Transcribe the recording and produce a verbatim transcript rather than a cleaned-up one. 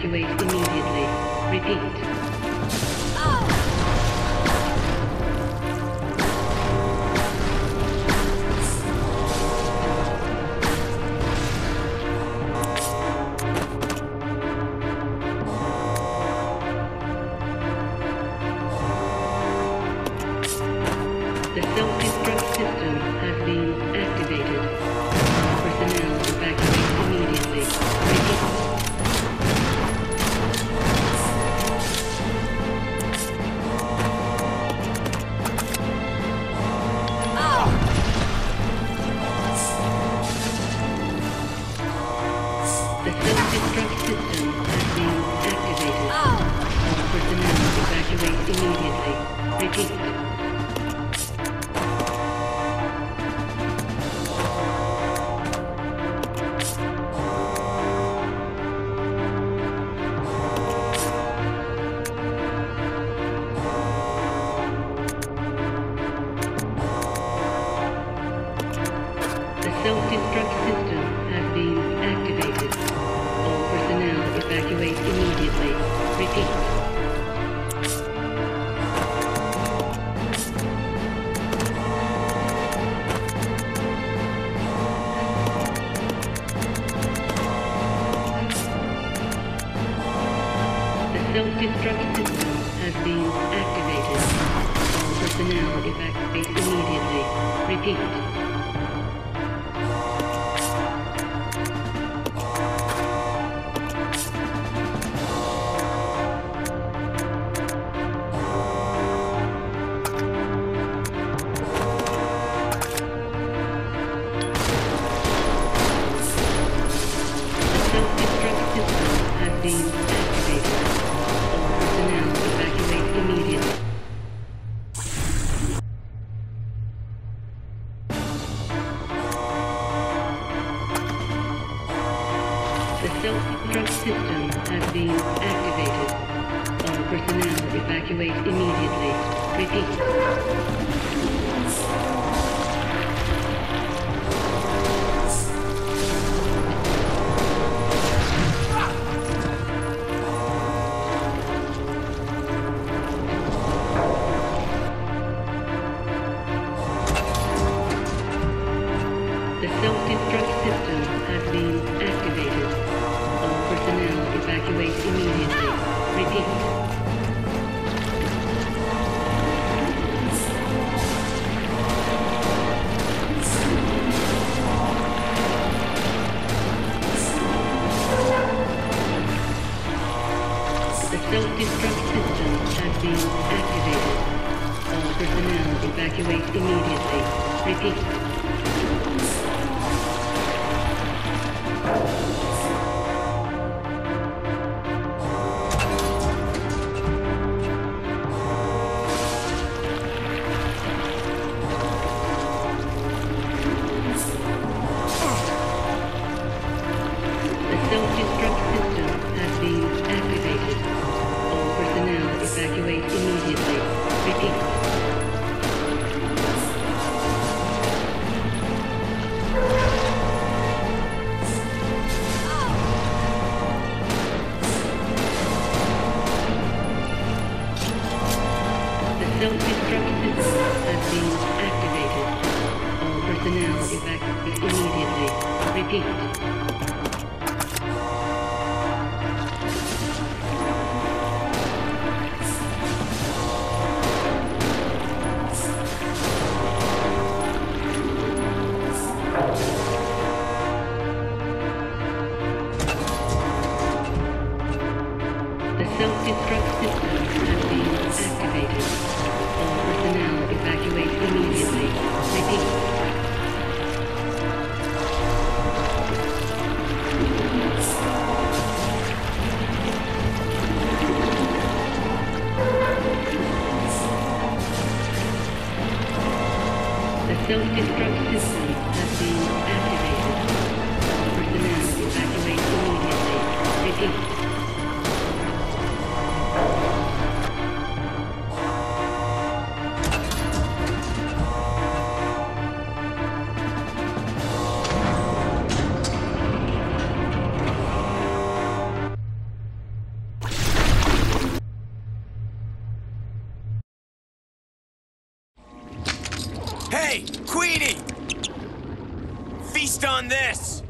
Evacuate immediately. Repeat. The self-destruct system has been activated. Personnel evacuate immediately. Repeat. The self-destruct system has been activated. All personnel evacuate immediately. Repeat. The self-destruct system has been activated. All personnel evacuate immediately. Repeat. The self-destruct system has been activated. All personnel evacuate immediately. Repeat. Being activated. All personnel evacuate immediately. The self-destruct system has been activated. All personnel evacuate immediately. Repeat. The self-destruct system has been activated. All personnel evacuate immediately. Repeat. The self-destruct system has been activated. All personnel evacuate immediately. Repeat. The self-destruct system has been activated. All personnel evacuate immediately. Repeat. The self-destruct system has been activated. All personnel evacuate immediately. Repeat. The self-destruct system has been activated. All personnel evacuate immediately. Repeat. The self-destruct system has been activated. All personnel evacuate immediately. Repeat. Hey, Queenie! Feast on this!